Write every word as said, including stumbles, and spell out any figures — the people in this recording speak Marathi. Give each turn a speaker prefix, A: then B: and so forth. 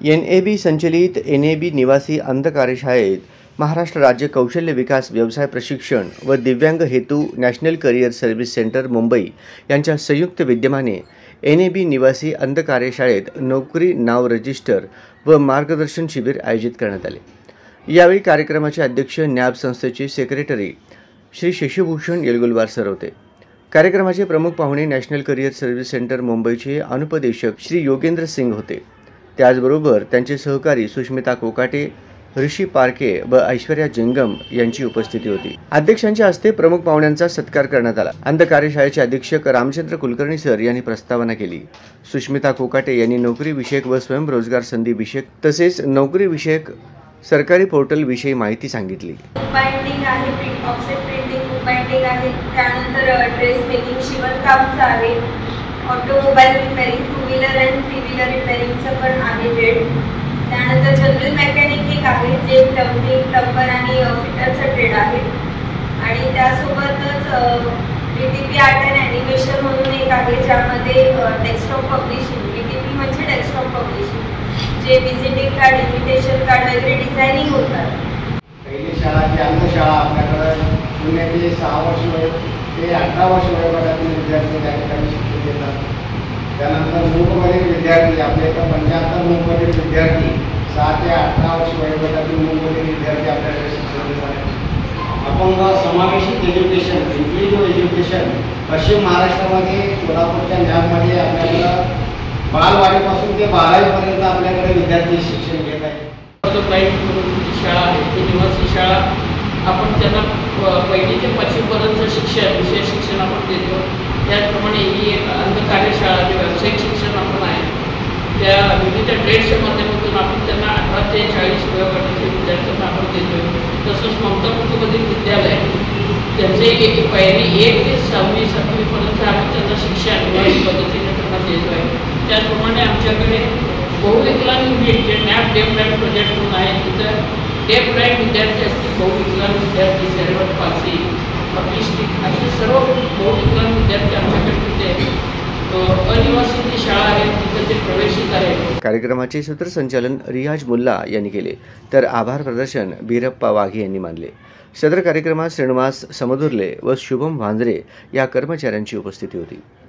A: एन ए बी संचलित एन ए बी निवासी अंध कार्यशाळेत महाराष्ट्र राज्य कौशल्य विकास व्यवसाय प्रशिक्षण व दिव्यांग हेतू national career service centre Mumbai यांच्या संयुक्त विद्यमाने एन ए बी निवासी अंध कार्यशाळेत नोकरी नाव रजिस्टर व मार्गदर्शन शिबिर आयोजित करण्यात आले। यावेळी कार्यक्रमाचे अध्यक्ष न्याब संस्थेचे सेक्रेटरी श्री शशिभूषण येलगुलवार सर होते। कार्यक्रमाचे प्रमुख पाहुणे नॅशनल करिअर सर्व्हिस सेंटर मुंबईचे अनुपदेशक श्री योगेंद्र सिंग होते। त्याचबरोबर त्यांचे सहकारी सुष्मिता कोकाटे, ऋषी पारके व ऐश्वर्या जंगम यांची उपस्थिती होती। अध्यक्षांच्या हस्ते प्रमुख पाहुण्यांचा सत्कार करण्यात आला। अंध कार्यशाळेचे अधीक्षक रामचंद्र कुलकर्णी सर यांनी प्रस्तावना केली। सुष्मिता कोकाटे यांनी नोकरी विषयक व स्वयंरोजगार संधी विषयक तसेच नोकरी विषयक सरकारी पोर्टल विषयी माहिती सांगितली।
B: बाइंडिंग आहे, प्रिंट ऑफसेट प्रिंटिंग बाइंडिंग आहे, त्यानंतर ड्रेस मेकिंग शिवणकामचं आहे, automobile repairing, two wheeler and three wheeler रिपेअरिंगचं पण आहे ट्रेड। त्यानंतर जनरल मेकॅनिक एक आहे जे प्लंबिंग, प्लंबर आणि फिटरचं ट्रेड आहे। आणि त्यासोबतच D T P art and animation म्हणून एक आहे ज्यामध्ये desktop publishing, D T P म्हणजे डेस्कटॉप पब्लिशिंग, जे विजिटिंग कार्ड, इन्व्हिटेशन कार्ड वगैरे डिझायनिंग होतात।
C: पहिली शाळा जी अंधशाळा आपल्याकडे शून्य ते सहा वर्ष वय ते अठरा वर्ष वयोगटातील विद्यार्थी त्या ठिकाणी शिक्षण घेतात। त्यानंतर मूकबधिर विद्यार्थी आपल्या इथं पंच्याहत्तर मूकबधिर विद्यार्थी सहा ते अठरा वर्ष वयोगटातील मूकबधिर विद्यार्थी आपल्याकडे शिक्षण घेतात। अपंग समावेशित एज्युकेशन, इन्क्लुझिव्ह एज्युकेशन पश्चिम महाराष्ट्रामध्ये सोलापूरच्या न्याबमध्ये आपल्याला बालवाडीपासून ते बारावीपर्यंत आपल्याकडे विद्यार्थी शिक्षण घेत आहेत।
D: शाळा आहे ती निवासी शाळा आपण त्यांना पहिली ते पाचवीपर्यंतचं शिक्षण विषय शिक्षण आपण देतो। त्याचप्रमाणे ही एक अंध कार्यशाळा जे व्यावसायिक शिक्षण आपण आहे त्या विविध ट्रेड्सच्या माध्यमातून आपण त्यांना अठरा ते चाळीस वयोगटातील विद्यार्थ्यांना आपण देतो। तसंच ममता कुटुंबातील विद्यालय त्यांचे एक पहिली एक ते सहावी सातवीपर्यंत आपण त्यांना शिक्षण निवासी पद्धतीने त्यांना देतो आहे। त्याचप्रमाणे आमच्याकडे बहुविकलांग युनिट जे नॅप डेफ ब्राईट प्रोजेक्ट म्हणून आहे तिथं डेफ ब्राईट विद्यार्थी असतील, बहुविकलांग विद्यार्थी, सेरेब्रल पाल्सी, ऑटिस्टिक असे सर्व बहुविकलांग विद्यार्थी आमच्याकडे तिथे अनिवासी जी शाळा आहे तिथे ते प्रवेशित आहे।
A: कार्यक्रमाचे सूत्रसंचालन रियाज मुल्ला यांनी केले तर आभार प्रदर्शन बीरप्पा वाघे यांनी मानले। सदर कार्यक्रमात श्रीनिवास समदुर्ले व शुभम वांद्रे या कर्मचाऱ्यांची उपस्थिती होती।